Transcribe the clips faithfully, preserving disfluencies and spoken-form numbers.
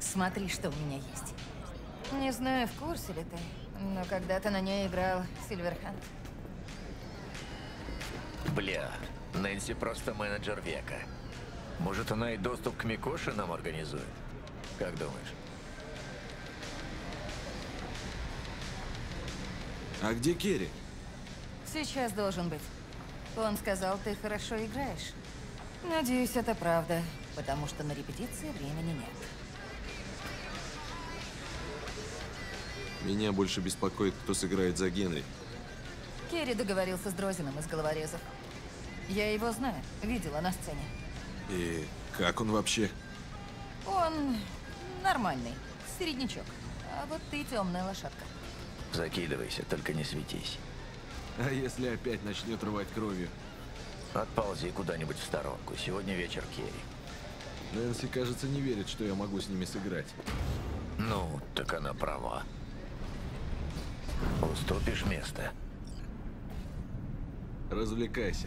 Смотри, что у меня есть. Не знаю, в курсе ли ты, но когда-то на ней играл Сильверханд. Бля, Нэнси просто менеджер века. Может, она и доступ к Микоши нам организует? Как думаешь? А где Керри? Сейчас должен быть. Он сказал, ты хорошо играешь. Надеюсь, это правда, потому что на репетиции времени нет. Меня больше беспокоит, кто сыграет за Генри. Керри договорился с Дрозином из головорезов. Я его знаю, видела на сцене. И как он вообще? Он нормальный, середнячок. А вот ты темная лошадка. Закидывайся, только не светись. А если опять начнет рвать кровью? Отползи куда-нибудь в сторонку. Сегодня вечер Керри. Нэнси, кажется, не верит, что я могу с ними сыграть. Ну, так она права. Уступишь место. Развлекайся.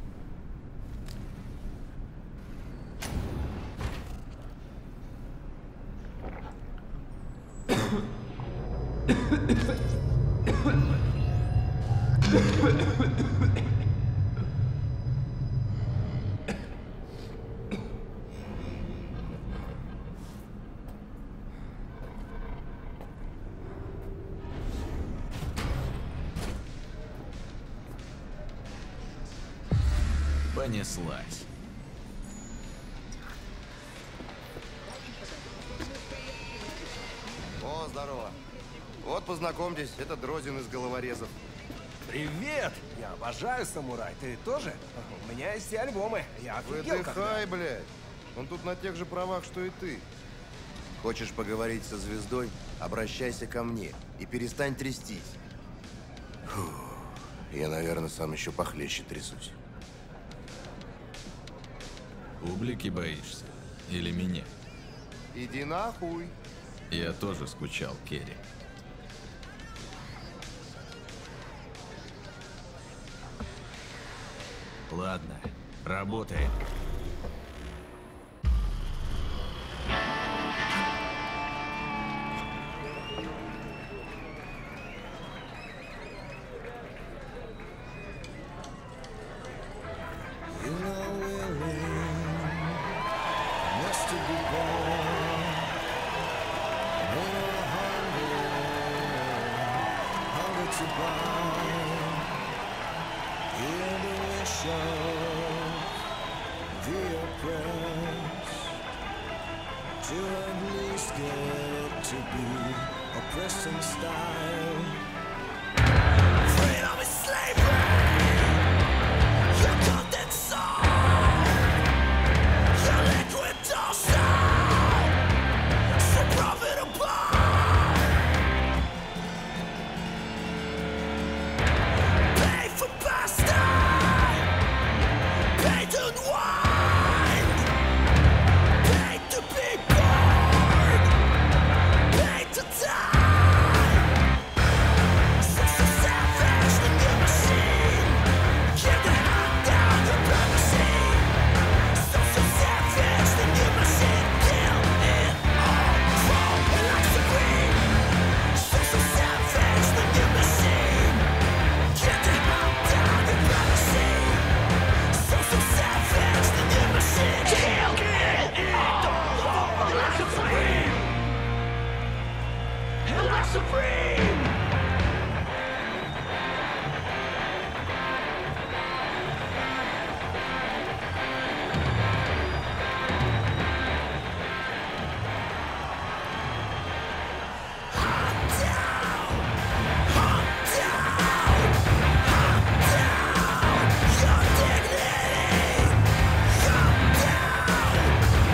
Понеслась. О, здорово. Вот, познакомьтесь, это Дрозин из головорезов. Привет! Я обожаю самурай. Ты тоже? У меня есть и альбомы. Я офигел, когда... Выдыхай, блядь. Он тут на тех же правах, что и ты. Хочешь поговорить со звездой? Обращайся ко мне и перестань трястись. Фух, я, наверное, сам еще похлеще трясусь. Публики боишься? Или меня? Иди нахуй. Я тоже скучал, Керри. Ладно, работаем.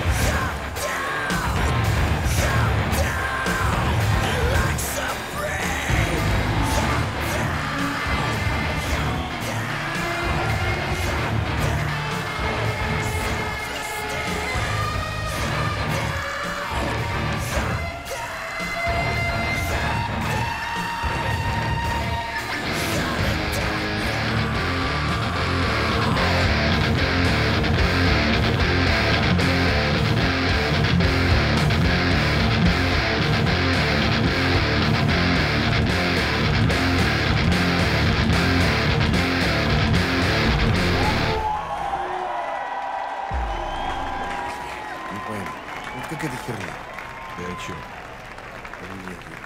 Like Supreme.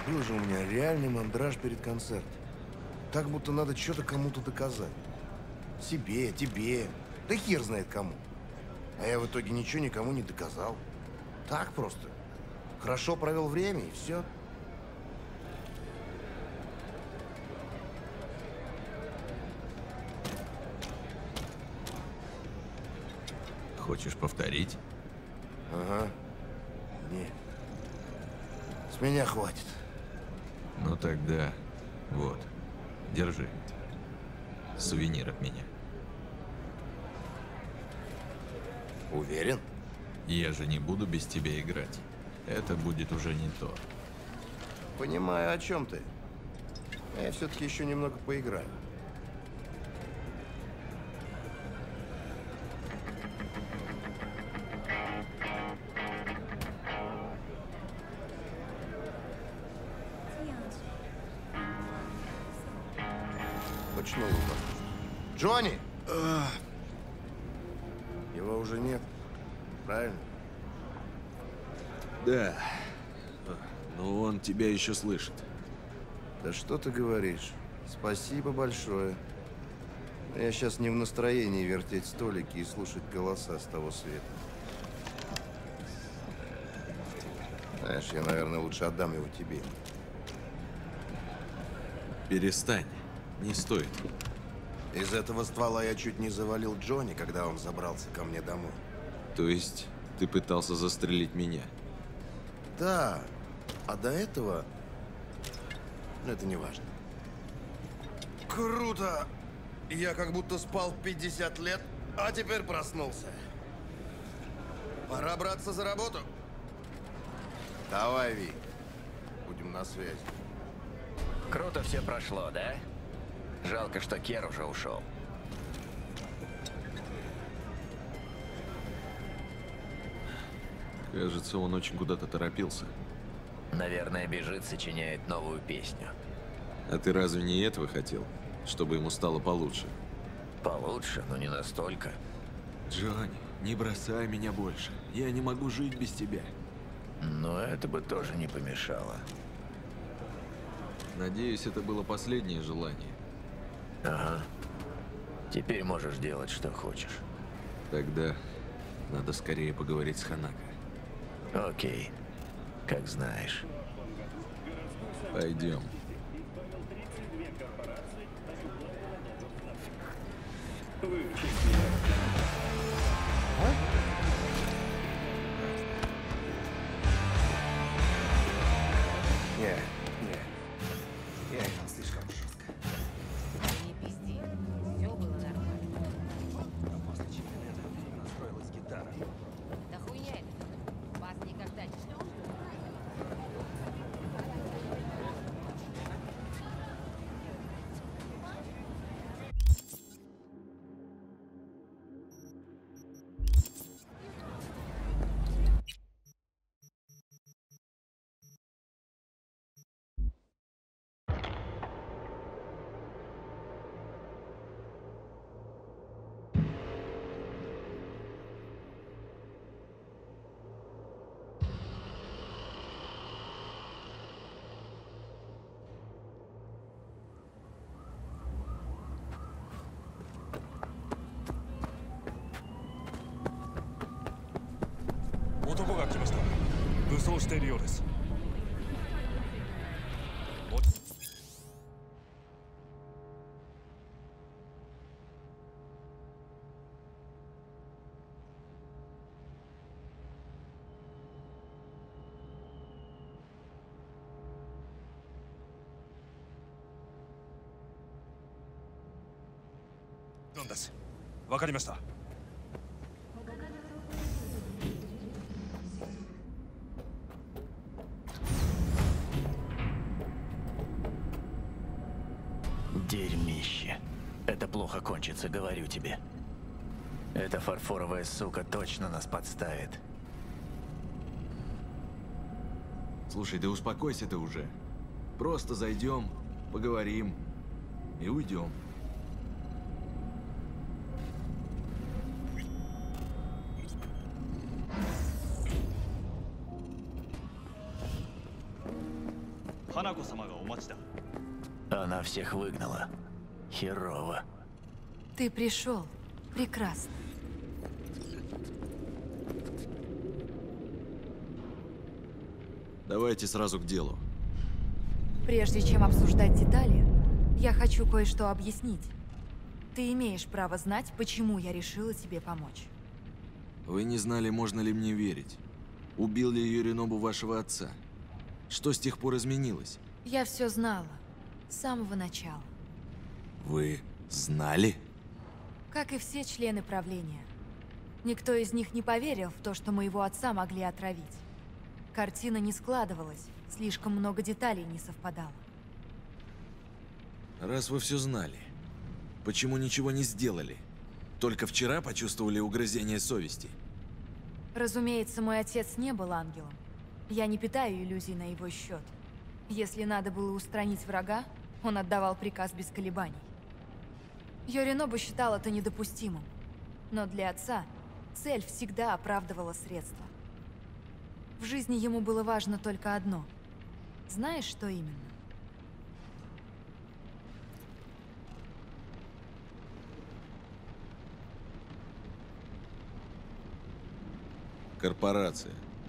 Был же у меня реальный мандраж перед концертом. Так, будто надо что-то кому-то доказать. Себе, тебе, да хер знает кому. А я в итоге ничего никому не доказал. Так просто. Хорошо провел время, и все. Хочешь повторить? Ага. Нет. С меня хватит. Ну тогда, вот, держи. Сувенир от меня. Уверен? Я же не буду без тебя играть. Это будет уже не то. Понимаю, о чем ты. А я все-таки еще немного поиграю. Точно лука. Джонни! Его уже нет. Правильно? Да. Но он тебя еще слышит. Да что ты говоришь? Спасибо большое. Но я сейчас не в настроении вертеть столики и слушать голоса с того света. Знаешь, я, наверное, лучше отдам его тебе. Перестань. Не стоит. Из этого ствола я чуть не завалил Джонни, когда он забрался ко мне домой. То есть ты пытался застрелить меня? Да. А до этого... Ну, это не важно. Круто! Я как будто спал пятьдесят лет, а теперь проснулся. Пора браться за работу. Давай, Ви. Будем на связи. Круто все прошло, да? Жалко, что Кер уже ушел. Кажется, он очень куда-то торопился. Наверное, бежит, сочиняет новую песню. А ты разве не этого хотел? Чтобы ему стало получше? Получше, но не настолько. Джонни, не бросай меня больше. Я не могу жить без тебя. Но это бы тоже не помешало. Надеюсь, это было последнее желание. Ага. Теперь можешь делать, что хочешь. Тогда надо скорее поговорить с Ханако. Окей. Как знаешь. Пойдем. Не, не. Я играл слишком жестко. Не пизди. Все было нормально. После чемпионата у меня настроилась гитара. Да хуйня это. Вас никогда не ждет. Дерьмище. Это плохо кончится, говорю тебе. Эта фарфоровая сука точно нас подставит. Слушай, да успокойся ты уже. Просто зайдем, поговорим и уйдем. 花子様がお待ちだ。 Она всех выгнала. Херово. Ты пришел. Прекрасно. Давайте сразу к делу. Прежде чем обсуждать детали, я хочу кое-что объяснить. Ты имеешь право знать, почему я решила тебе помочь. Вы не знали, можно ли мне верить. Убил ли Юринобу вашего отца? Что с тех пор изменилось? Я все знала. С самого начала. Вы знали? Как и все члены правления. Никто из них не поверил в то, что моего отца могли отравить. Картина не складывалась, слишком много деталей не совпадало. Раз вы все знали, почему ничего не сделали? Только вчера почувствовали угрызение совести? Разумеется, мой отец не был ангелом. Я не питаю иллюзий на его счет. Если надо было устранить врага, он отдавал приказ без колебаний. Йоринобу считал это недопустимым. Но для отца цель всегда оправдывала средства. В жизни ему было важно только одно. Знаешь, что именно? Корпорация.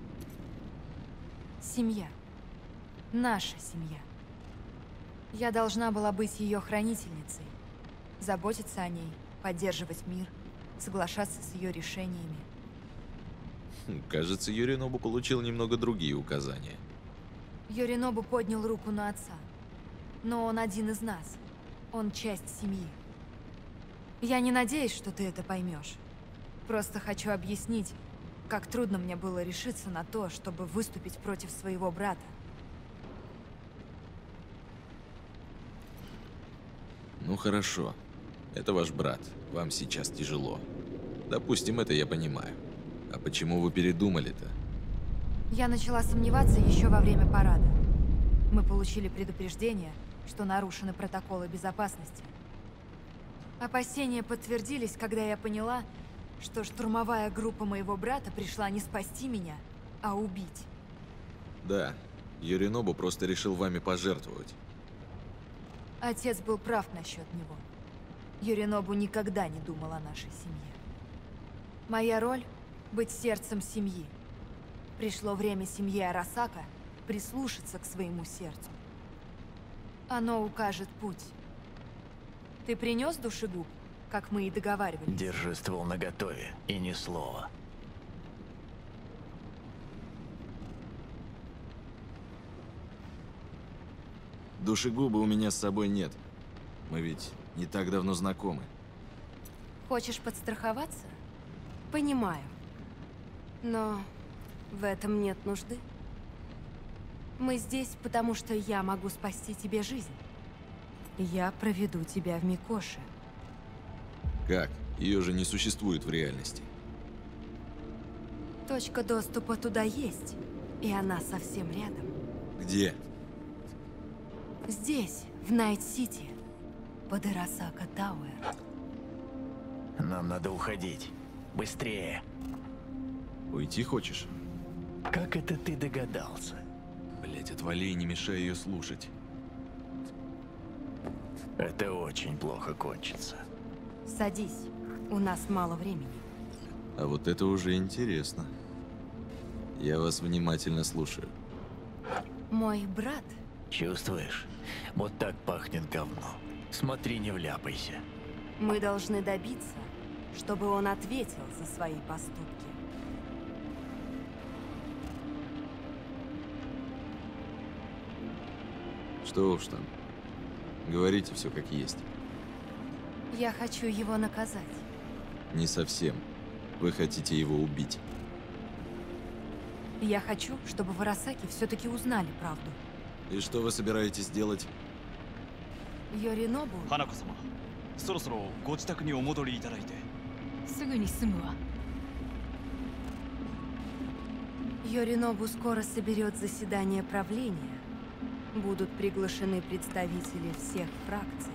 Семья. Наша семья. Я должна была быть ее хранительницей. Заботиться о ней, поддерживать мир, соглашаться с ее решениями. Кажется, Юринобу получил немного другие указания. Йоринобу поднял руку на отца. Но он один из нас. Он часть семьи. Я не надеюсь, что ты это поймешь. Просто хочу объяснить, как трудно мне было решиться на то, чтобы выступить против своего брата. Ну хорошо. Это ваш брат. Вам сейчас тяжело. Допустим, это я понимаю. А почему вы передумали-то? Я начала сомневаться еще во время парада. Мы получили предупреждение, что нарушены протоколы безопасности. Опасения подтвердились, когда я поняла, что штурмовая группа моего брата пришла не спасти меня, а убить. Да, Юринобу просто решил вами пожертвовать. Отец был прав насчет него. Йоринобу никогда не думал о нашей семье. Моя роль — быть сердцем семьи. Пришло время семьи Арасака прислушаться к своему сердцу. Оно укажет путь. Ты принес душегуб, как мы и договаривались? Держи ствол наготове и ни слова. Душегуба у меня с собой нет. Мы ведь не так давно знакомы. Хочешь подстраховаться? Понимаю. Но в этом нет нужды. Мы здесь, потому что я могу спасти тебе жизнь. Я проведу тебя в Микоши. Как? Ее же не существует в реальности. Точка доступа туда есть, и она совсем рядом. Где? Здесь, в Найт-Сити, под Арасака Тауэр. Нам надо уходить. Быстрее. Уйти хочешь? Как это ты догадался? Блять, отвали и не мешай ее слушать. Это очень плохо кончится. Садись, у нас мало времени. А вот это уже интересно. Я вас внимательно слушаю. Мой брат... Чувствуешь? Вот так пахнет говно. Смотри, не вляпайся. Мы должны добиться, чтобы он ответил за свои поступки. Что уж там. Говорите все как есть. Я хочу его наказать. Не совсем. Вы хотите его убить. Я хочу, чтобы в Арасаке все-таки узнали правду. И что вы собираетесь делать? Йоринобу... 花子様、そろそろご自宅にお戻りいただいて。 すぐに済むわ。 Йоринобу скоро соберет заседание правления. Будут приглашены представители всех фракций.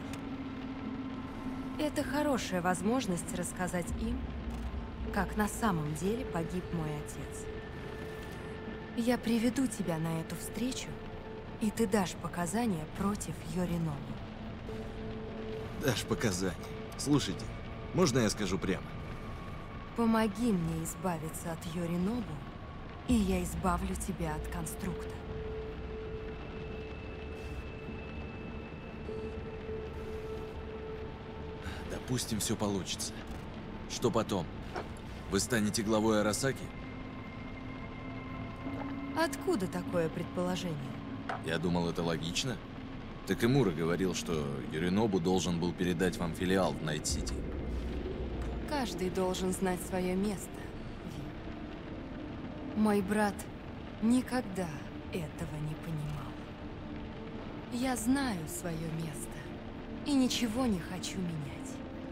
Это хорошая возможность рассказать им, как на самом деле погиб мой отец. Я приведу тебя на эту встречу И ты дашь показания против Йоринобу. Дашь показания. Слушайте, можно я скажу прямо? Помоги мне избавиться от Йоринобу, и я избавлю тебя от конструкта. Допустим, все получится. Что потом? Вы станете главой Арасаки? Откуда такое предположение? Я думал, это логично. Такэмура говорил, что Йоринобу должен был передать вам филиал в Найт-Сити. Каждый должен знать свое место, Ви. Мой брат никогда этого не понимал. Я знаю свое место и ничего не хочу менять.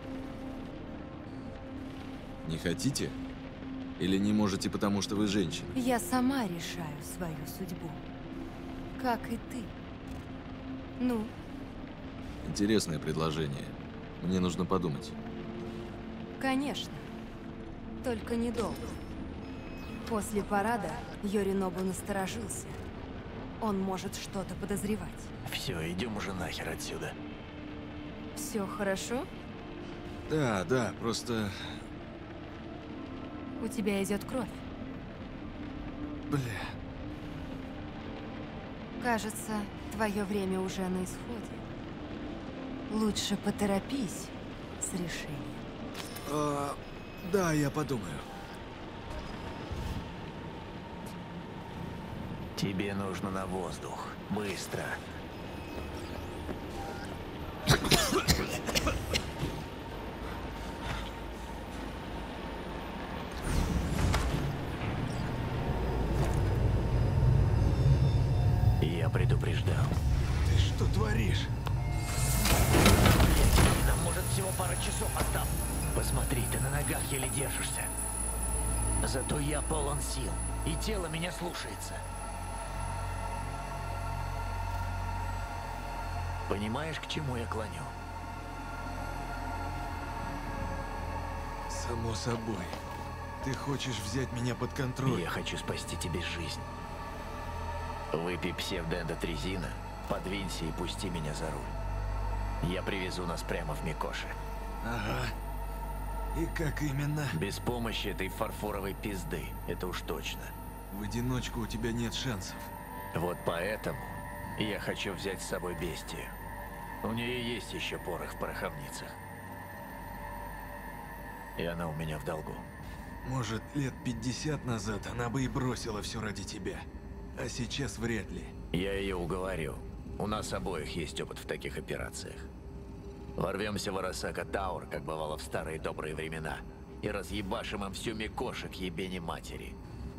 Не хотите? Или не можете, потому что вы женщина? Я сама решаю свою судьбу. Как и ты. Ну? Интересное предложение. Мне нужно подумать. Конечно. Только недолго. После парада Йоринобу насторожился. Он может что-то подозревать. Все, идем уже нахер отсюда. Все хорошо? Да, да, просто... У тебя идет кровь. Бля. Кажется, твое время уже на исходе. Лучше поторопись с решением. А, да, я подумаю. Тебе нужно на воздух. Быстро. Я предупреждал. Ты что творишь? Нам может всего пара часов осталось. Посмотри, ты на ногах еле держишься. Зато я полон сил, и тело меня слушается. Понимаешь, к чему я клоню? Само собой. Ты хочешь взять меня под контроль? Я хочу спасти тебе жизнь. Выпей псевдоэндотрезина, подвинься и пусти меня за руль. Я привезу нас прямо в Микоши. Ага. И как именно? Без помощи этой фарфоровой пизды, это уж точно. В одиночку у тебя нет шансов. Вот поэтому я хочу взять с собой бестию. У нее есть еще порох в пороховницах. И она у меня в долгу. Может, лет пятьдесят назад она бы и бросила все ради тебя. А сейчас вряд ли. Я ее уговорю. У нас обоих есть опыт в таких операциях. Ворвемся в Арасака Тауэр, как бывало в старые добрые времена, и разъебашим им всю Микоши к ебени матери.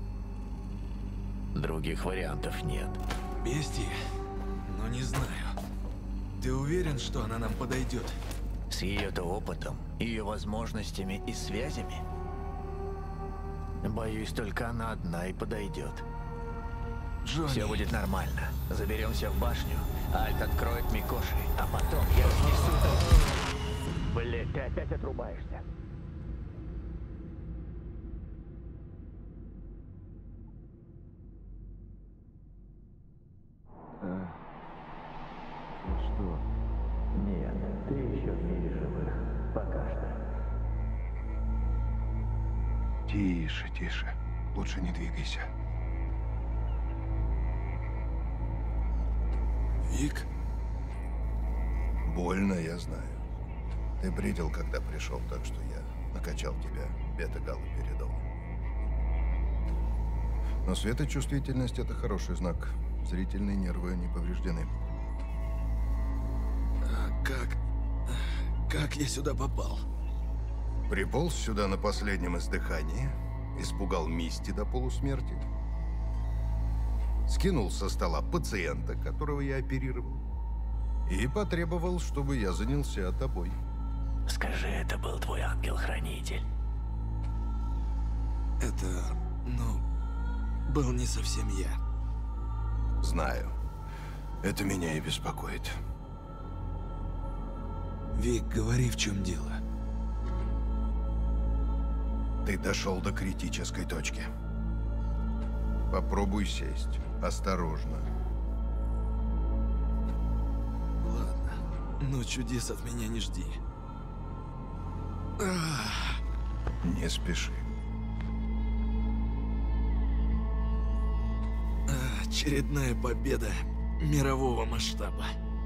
Других вариантов нет. Бестия? Ну не знаю. Ты уверен, что она нам подойдет? С ее-то опытом, ее возможностями и связями? Боюсь, только она одна и подойдет. Джонни. Все будет нормально. Заберемся в башню, Альт откроет Микоши, а потом я разнесу... Блять, ты опять отрубаешься. А, ну что? Нет, ты еще в мире живых. Пока что. Тише, тише. Лучше не двигайся. Вик? Больно, я знаю. Ты бредил, когда пришел, так что я накачал тебя бета-галоперидол. Но светочувствительность — это хороший знак. Зрительные нервы не повреждены. А как... Как я сюда попал? Приполз сюда на последнем издыхании, испугал Мисти до полусмерти, скинул со стола пациента, которого я оперировал, и потребовал, чтобы я занялся тобой. Скажи, это был твой ангел-хранитель. Это... ну... был не совсем я. Знаю. Это меня и беспокоит. Вик, говори, в чем дело. Ты дошел до критической точки. Попробуй сесть. Осторожно. Но чудес от меня не жди. Не спеши. Очередная победа мирового масштаба.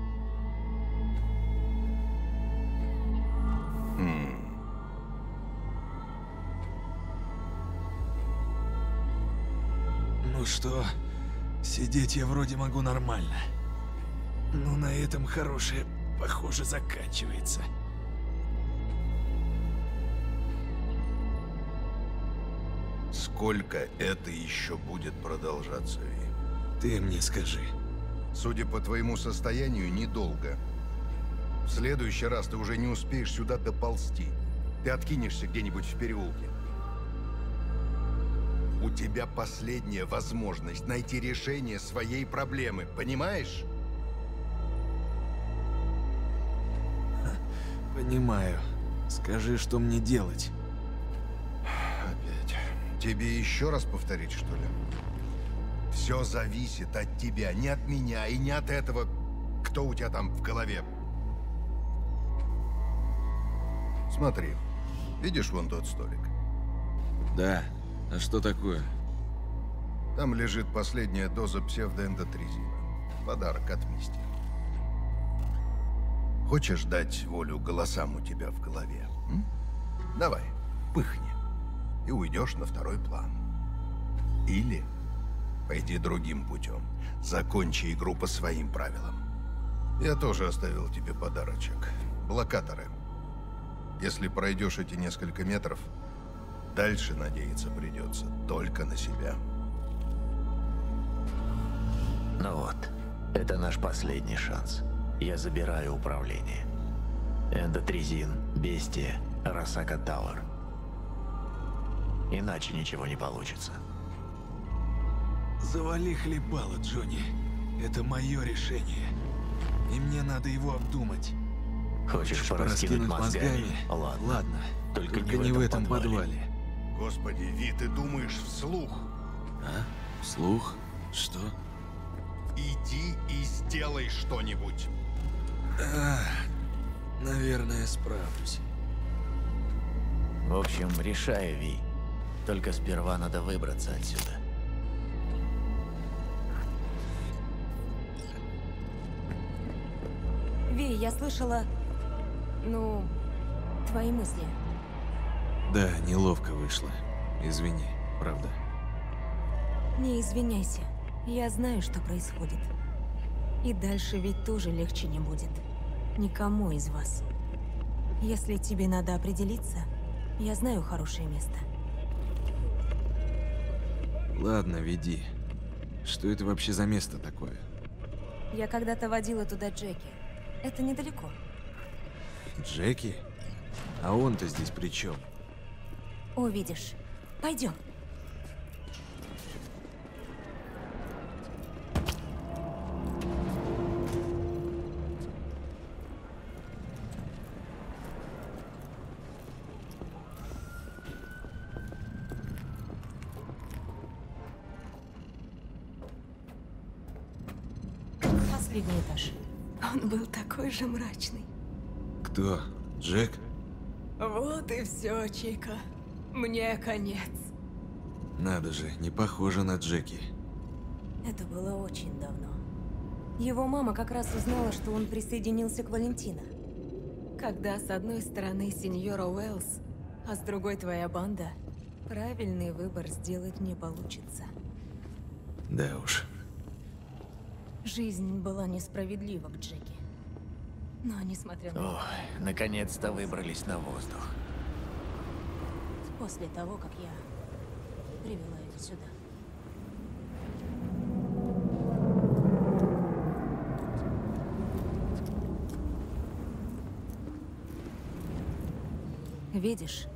М. Ну что, сидеть я вроде могу нормально. Но на этом хорошее, похоже, заканчивается. Сколько это еще будет продолжаться, Ви? Ты мне скажи. Судя по твоему состоянию, недолго. В следующий раз ты уже не успеешь сюда доползти. Ты откинешься где-нибудь в переулке. У тебя последняя возможность найти решение своей проблемы, понимаешь? Понимаю. Скажи, что мне делать. Опять. Тебе еще раз повторить, что ли? Все зависит от тебя, не от меня и не от этого, кто у тебя там в голове. Смотри, видишь вон тот столик? Да. А что такое? Там лежит последняя доза псевдоэндотризина. Подарок от Мисти. Хочешь дать волю голосам у тебя в голове? М? Давай, пыхни. И уйдешь на второй план. Или пойди другим путем. Закончи игру по своим правилам. Я тоже оставил тебе подарочек. Блокаторы. Если пройдешь эти несколько метров, дальше надеяться придется только на себя. Ну вот, это наш последний шанс. Я забираю управление. Эндотризин, Бестия, Арасака Тауэр. Иначе ничего не получится. Завали хлебало, Джонни. Это мое решение. И мне надо его обдумать. Хочешь пораскинуть мозгами? Ладно. Ладно. Только, Только не, не в в этом этом подвале. подвале. Господи, Ви, ты думаешь вслух? А? Вслух? Что? Иди и сделай что-нибудь. А, наверное, справлюсь. В общем, решай, Ви. Только сперва надо выбраться отсюда. Ви, я слышала... Ну, твои мысли. Да, неловко вышло. Извини, правда. Не извиняйся. Я знаю, что происходит. И дальше ведь тоже легче не будет. Никому из вас. Если тебе надо определиться, я знаю хорошее место. Ладно, веди. Что это вообще за место такое? Я когда-то водила туда Джеки. Это недалеко. Джеки? А он-то здесь при чем? Увидишь. Пойдем. Последний этаж. Он был такой же мрачный. Кто? Джек? Вот и все, Чика. Мне конец. Надо же, не похоже на Джеки. Это было очень давно. Его мама как раз узнала, что он присоединился к Валентино. Когда с одной стороны сеньора Уэллс, а с другой твоя банда, правильный выбор сделать не получится. Да уж. Жизнь была несправедлива к Джеки. Но несмотря на Ох, наконец-то выбрались на воздух. после того, как я привела его сюда. Видишь?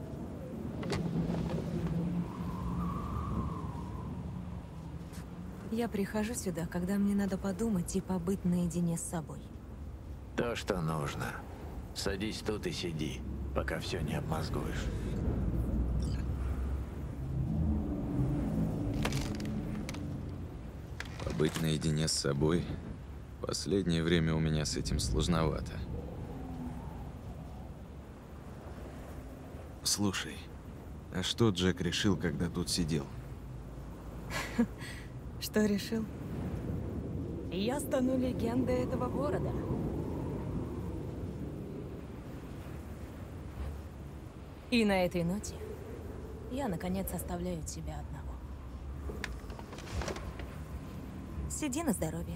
Я прихожу сюда, когда мне надо подумать и побыть наедине с собой. То, что нужно. Садись тут и сиди, пока все не обмозгуешь. Побыть наедине с собой, Последнее время у меня с этим сложновато. Слушай, а что Джек решил, когда тут сидел? Что решил? Я стану легендой этого города. И на этой ноте я, наконец, оставляю тебя одного. Сиди на здоровье.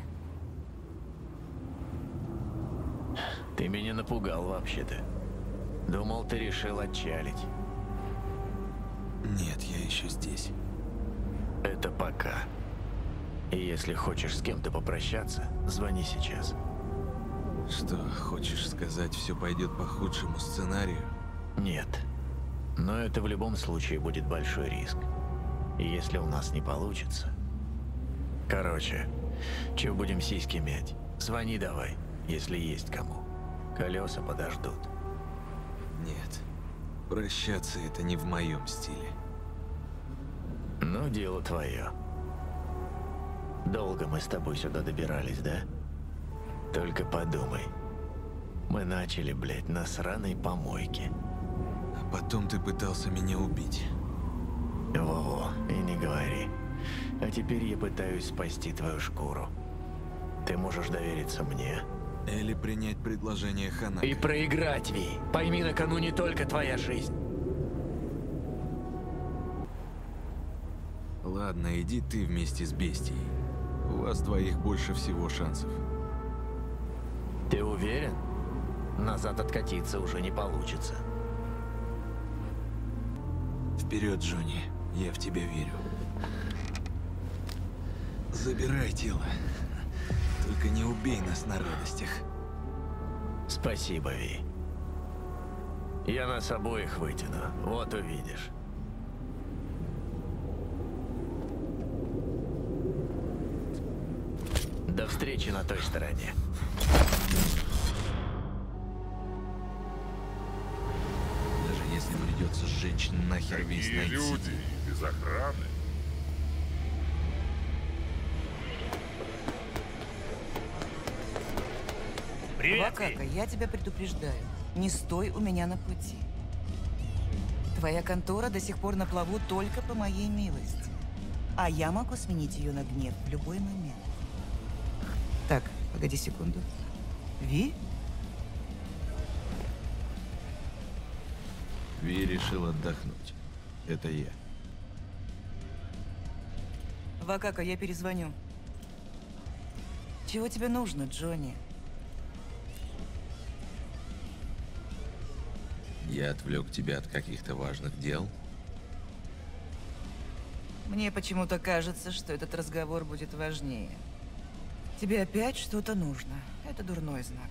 Ты меня напугал вообще-то. Думал, ты решил отчалить. Нет, я еще здесь. Это пока. И если хочешь с кем-то попрощаться, звони сейчас. Что, хочешь сказать, все пойдет по худшему сценарию? Нет. Но это в любом случае будет большой риск. И если у нас не получится... Короче, че будем сиськи мять? Звони давай, если есть кому. Колеса подождут. Нет. Прощаться это не в моем стиле. Ну, дело твое. Долго мы с тобой сюда добирались, да? Только подумай. Мы начали, блядь, на сраной помойке. А потом ты пытался меня убить. Во-во, и не говори. А теперь я пытаюсь спасти твою шкуру. Ты можешь довериться мне. Или принять предложение Ханако. И проиграть, Ви. Пойми, на кону не только твоя жизнь. Ладно, иди ты вместе с бестией. У вас двоих больше всего шансов. Ты уверен? Назад откатиться уже не получится. Вперед, Джонни. Я в тебя верю. Забирай тело. Только не убей нас на радостях. Спасибо, Ви. Я нас обоих вытяну. Вот увидишь. До встречи на той стороне. Даже если придется сжечь нахер весь Какие Найт-Сити. люди без охраны. Привет, Вакака, я тебя предупреждаю. Не стой у меня на пути. Твоя контора до сих пор на плаву только по моей милости. А я могу сменить ее на гнев в любой момент. Так, погоди секунду. Ви? Ви решил отдохнуть. Это я. Вакака, я перезвоню. Чего тебе нужно, Джонни? Я отвлек тебя от каких-то важных дел. Мне почему-то кажется, что этот разговор будет важнее. Тебе опять что-то нужно. Это дурной знак.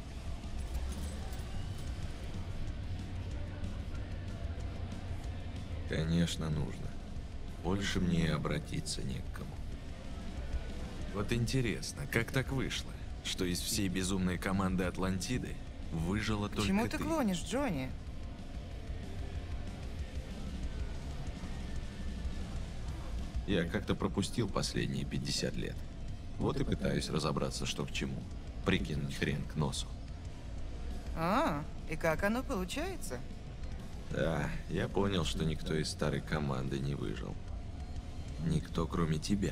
Конечно, нужно. Больше мне и обратиться не к кому. Вот интересно, как так вышло, что из всей безумной команды Атлантиды выжила только ты? Почему ты клонишь, Джонни? Я как-то пропустил последние пятьдесят лет. Вот и пытаюсь разобраться, что к чему. Прикинуть хрен к носу. А, и как оно получается? Да, я понял, что никто из старой команды не выжил. Никто, кроме тебя.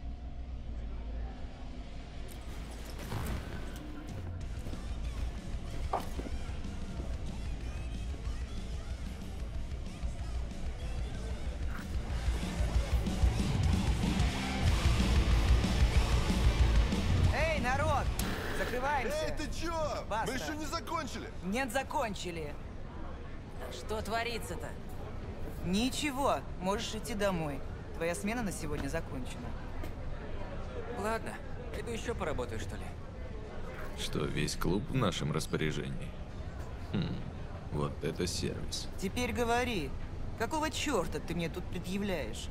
Эй, народ! Закрываемся! Эй, ты чё? Баста. Мы еще не закончили! Нет, закончили. Что творится-то? Ничего, можешь идти домой. Твоя смена на сегодня закончена. Ладно, иду еще поработаю, что ли. Что, весь клуб в нашем распоряжении? Хм, вот это сервис. Теперь говори, какого черта ты мне тут предъявляешь?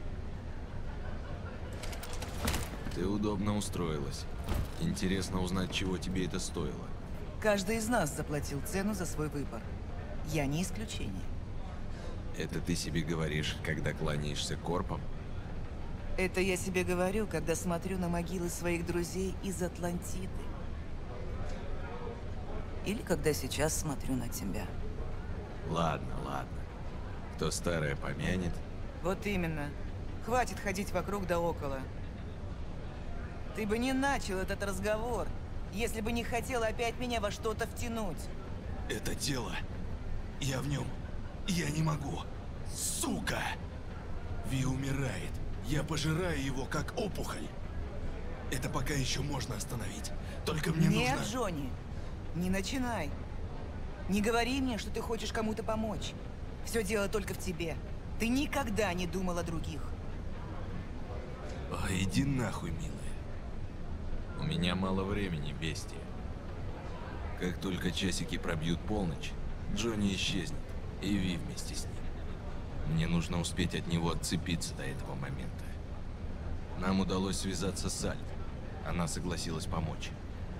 Ты удобно устроилась. Интересно узнать, чего тебе это стоило. Каждый из нас заплатил цену за свой выбор. Я не исключение. Это ты себе говоришь, когда кланяешься корпом? Это я себе говорю, когда смотрю на могилы своих друзей из Атлантиды. Или когда сейчас смотрю на тебя. Ладно, ладно. Кто старое помянет. Вот именно. Хватит ходить вокруг да около. Ты бы не начал этот разговор, если бы не хотел опять меня во что-то втянуть. Это тело. Я в нем. Я не могу. Сука! Ви умирает. Я пожираю его, как опухоль. Это пока еще можно остановить. Только мне Нет, нужно... Джонни, не начинай. Не говори мне, что ты хочешь кому-то помочь. Все дело только в тебе. Ты никогда не думал о других. О, иди нахуй, милая. У меня мало времени, бестия. Как только часики пробьют полночь, Джонни исчезнет, и Ви вместе с ним. Мне нужно успеть от него отцепиться до этого момента. Нам удалось связаться с Альт. Она согласилась помочь.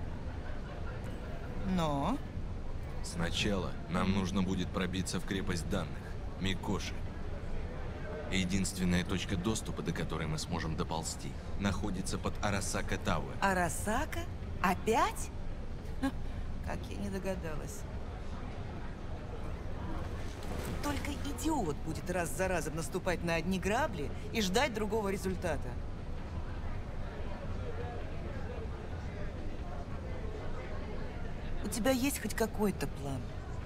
Но? Сначала нам нужно будет пробиться в крепость данных, Микоши. Единственная точка доступа, до которой мы сможем доползти, находится под Арасака Тауэр. Арасака? Опять? Ха, как я не догадалась. Только идиот будет раз за разом наступать на одни грабли и ждать другого результата. У тебя есть хоть какой-то план?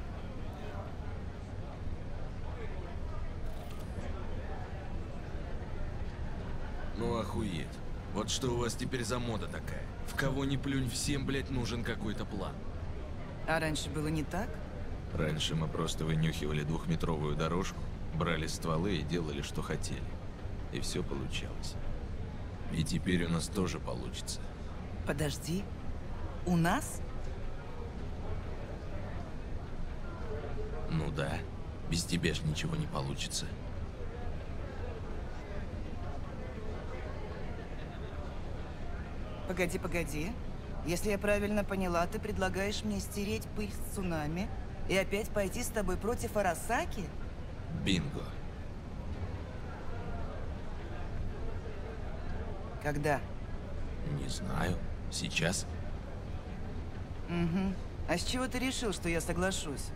Ну охуеть. Вот что у вас теперь за мода такая? В кого ни плюнь, всем, блядь, нужен какой-то план. А раньше было не так? Раньше мы просто вынюхивали двухметровую дорожку, брали стволы и делали, что хотели. И все получалось. И теперь у нас тоже получится. Подожди. У нас? Ну да. Без тебя ж ничего не получится. Погоди, погоди. Если я правильно поняла, ты предлагаешь мне стереть пыль с цунами и опять пойти с тобой против Арасаки? Бинго. Когда? Не знаю. Сейчас? Угу. А с чего ты решил, что я соглашусь?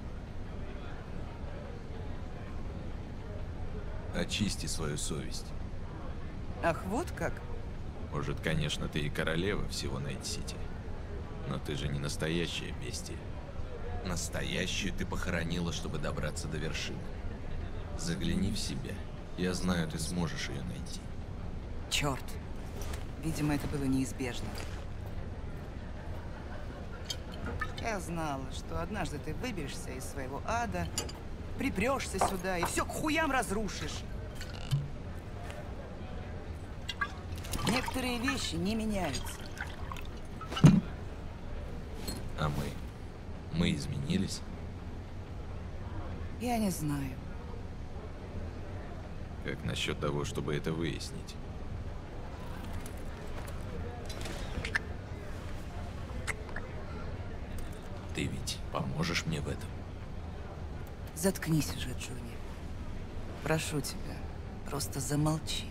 Очисти свою совесть. Ах, вот как? Может, конечно, ты и королева всего Найт-Сити. Но ты же не настоящая бестия. Настоящую ты похоронила, чтобы добраться до вершины. Загляни в себя. Я знаю, ты сможешь ее найти. Черт. Видимо, это было неизбежно. Я знала, что однажды ты выберешься из своего ада, припрешься сюда и все к хуям разрушишь. Некоторые вещи не меняются. А мы? Мы изменились? Я не знаю. Как насчет того, чтобы это выяснить? Ты ведь поможешь мне в этом? Заткнись уже, Джонни. Прошу тебя, просто замолчи.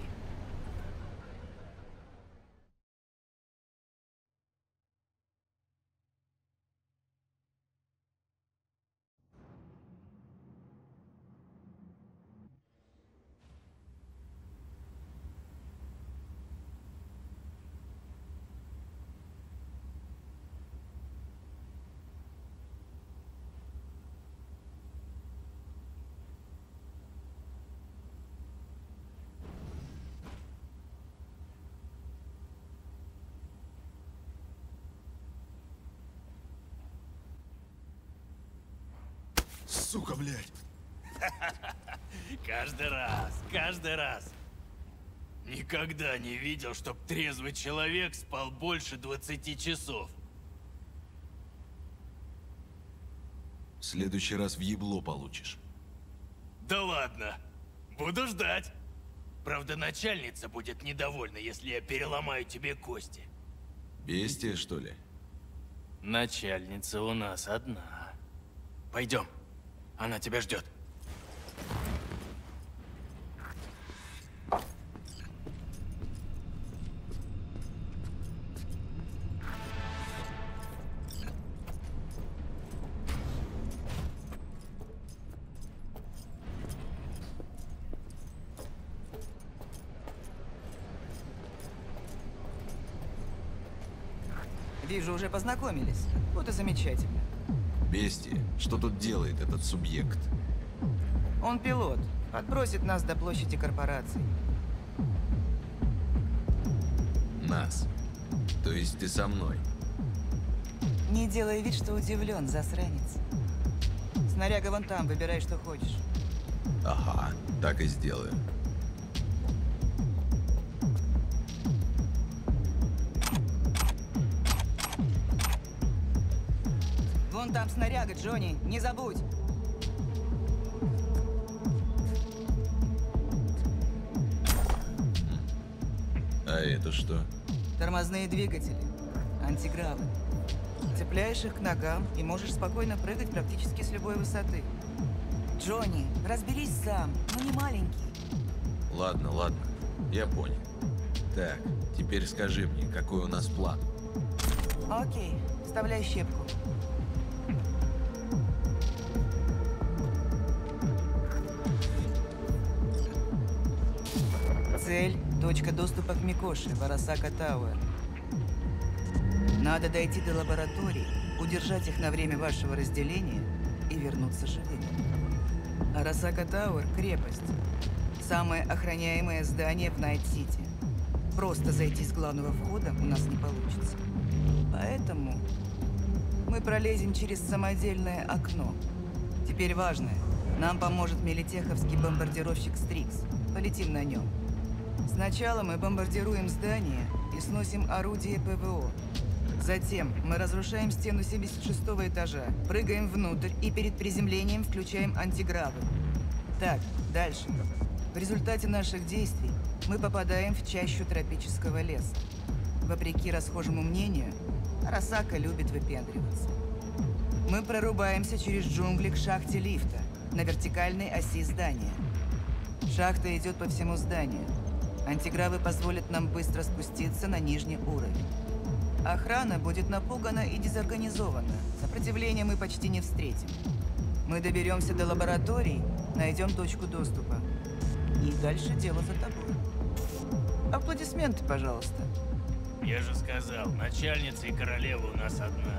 Сука, блядь. Каждый раз, каждый раз. Никогда не видел, чтоб трезвый человек спал больше двадцати часов. В следующий раз в ебло получишь. Да ладно. Буду ждать. Правда, начальница будет недовольна, если я переломаю тебе кости. Бестия, что ли? Начальница у нас одна. Пойдем. Она тебя ждет. Вижу, уже познакомились. Вот и замечательно. Бестия, что тут делает этот субъект? Он пилот. Отбросит нас до площади корпораций. Нас. То есть ты со мной? Не делай вид, что удивлен, засранец. Снаряга вон там, выбирай, что хочешь. Ага, так и сделаю. Вон там снаряга, Джонни, не забудь. А это что? Тормозные двигатели. Антигравы. Цепляешь их к ногам и можешь спокойно прыгать практически с любой высоты. Джонни, разберись сам, ну не маленький. Ладно, ладно, я понял. Так, теперь скажи мне, какой у нас план? Окей, вставляй щепку. Цель – точка доступа к Микоши, в Арасака Тауэр. Надо дойти до лаборатории, удержать их на время вашего разделения и вернуться живыми. Арасака Тауэр – крепость. Самое охраняемое здание в Найт-Сити. Просто зайти с главного входа у нас не получится. Поэтому мы пролезем через самодельное окно. Теперь важное. Нам поможет милитеховский бомбардировщик Стрикс. Полетим на нем. Сначала мы бомбардируем здание и сносим орудие ПВО. Затем мы разрушаем стену семьдесят шестого этажа, прыгаем внутрь и перед приземлением включаем антигравы. Так, дальше. В результате наших действий мы попадаем в чащу тропического леса. Вопреки расхожему мнению, Арасака любит выпендриваться. Мы прорубаемся через джунгли к шахте лифта на вертикальной оси здания. Шахта идет по всему зданию. Антигравы позволят нам быстро спуститься на нижний уровень. Охрана будет напугана и дезорганизована. Сопротивления мы почти не встретим. Мы доберемся до лаборатории, найдем точку доступа. И дальше дело за тобой. Аплодисменты, пожалуйста. Я же сказал, начальница и королева у нас одна.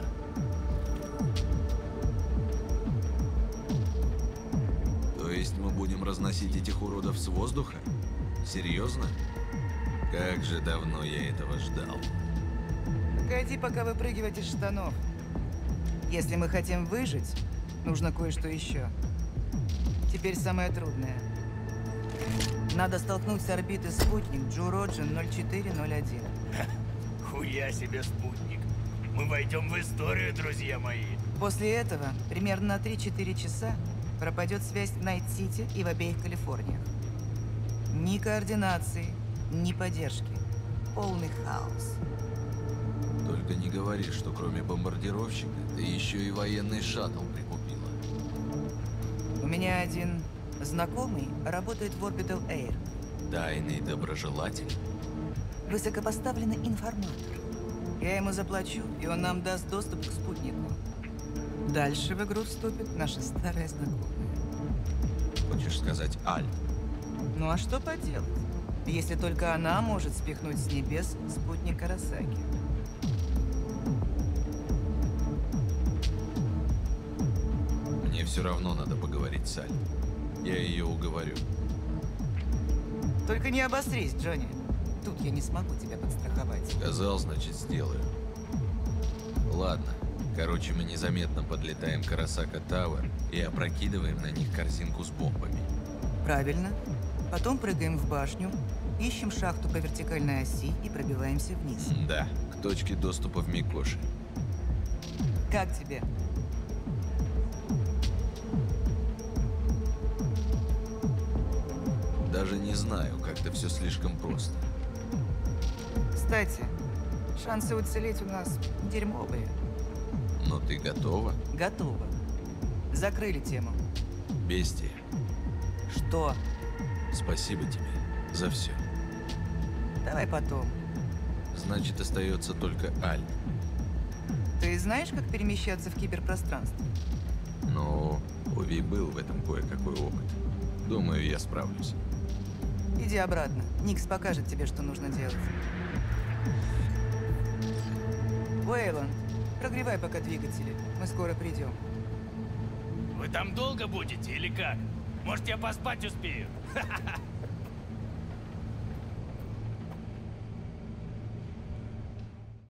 То есть мы будем разносить этих уродов с воздуха? Серьезно? Как же давно я этого ждал. Погоди, пока выпрыгивать из штанов. Если мы хотим выжить, нужно кое-что еще. Теперь самое трудное. Надо столкнуть с орбиты спутник Джуроджин ноль четыре ноль один. Хуя себе спутник. Мы войдем в историю, друзья мои. После этого, примерно на три-четыре часа, пропадет связь в Найт-Сити и в обеих Калифорниях. Ни координации, ни поддержки. Полный хаос. Только не говори, что кроме бомбардировщика, ты еще и военный шаттл прикупила. У меня один знакомый работает в Orbital Air. Тайный доброжелатель? Высокопоставленный информатор. Я ему заплачу, и он нам даст доступ к спутнику. Дальше в игру вступит наша старая знакомая. Хочешь сказать Аль? Ну а что поделать, если только она может спихнуть с небес спутник Арасаки? Мне все равно надо поговорить с Аль. Я ее уговорю. Только не обострись, Джонни. Тут я не смогу тебя подстраховать. Сказал, значит, сделаю. Ладно. Короче, мы незаметно подлетаем к Арасака Тауэр и опрокидываем на них корзинку с бомбами. Правильно. Потом прыгаем в башню, ищем шахту по вертикальной оси и пробиваемся вниз. Да, к точке доступа в Микоши. Как тебе? Даже не знаю, как-то все слишком просто. Кстати, шансы уцелеть у нас дерьмовые. Но ты готова? Готова. Закрыли тему. Бестия. Что? Спасибо тебе за все. Давай потом. Значит, остается только Аль. Ты знаешь, как перемещаться в киберпространстве? Но у Ви был в этом кое-какой опыт. Думаю, я справлюсь. Иди обратно. Никс покажет тебе, что нужно делать. Уэйланд, прогревай пока двигатели. Мы скоро придем. Вы там долго будете или как? Может, я поспать успею?